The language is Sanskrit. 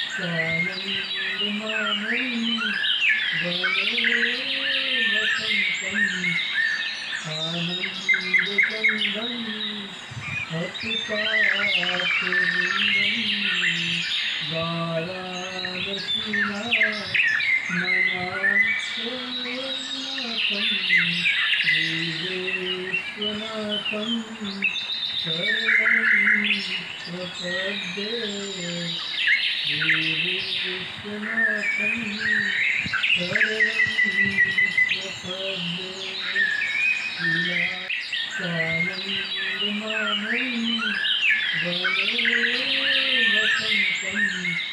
सानन्दमानम् वने वसन्तम् आनन्दचन्दम् अतिपातुलिङ्गम् वाराणसीनाथ मनाथनाथम् श्रीविश्वनाथं शरणं प्रपद्ये श्रीविश्वनाथं शरणं प्रपद्ये सानन्दमानं वने वसन्तम्